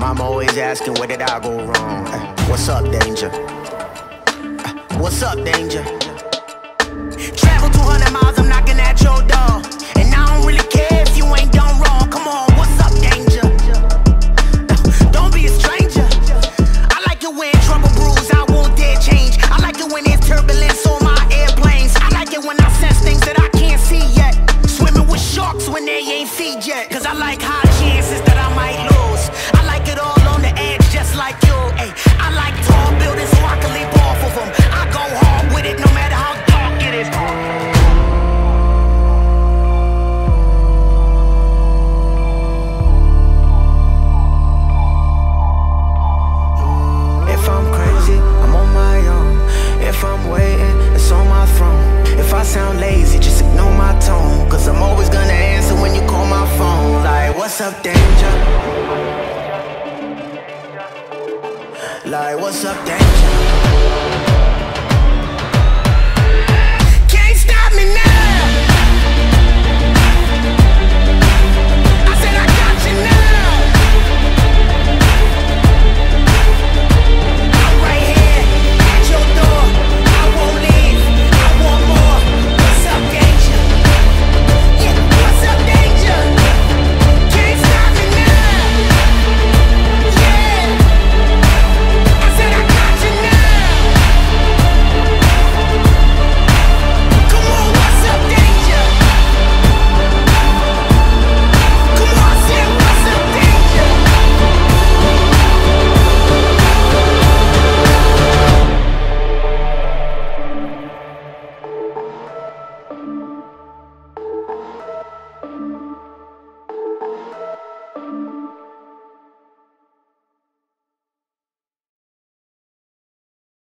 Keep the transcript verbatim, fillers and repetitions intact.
I'm always asking, where did I go wrong? Uh, what's up, danger? Uh, what's up, danger? Travel two hundred miles, I'm knocking at your door. And I don't really care if you ain't done wrong. Come on, what's up, danger? Uh, don't be a stranger. I like it when trouble brews, I won't dare change. I like it when there's turbulence on my airplanes. I like it when I sense things that I can't see yet. Swimming with sharks when they ain't feed yet. Cause I like high chances that I might lose. I like it all on the edge just like you. Ay, I like tall buildings so I can leap off of them. I go hard with it no matter how dark it is. If I'm crazy, I'm on my own. If I'm waiting, it's on my throne. If I sound lazy, just ignore my tone. Cause I'm always gonna answer when you call my phone. Like, what's up, danger? Like, what's up, danger?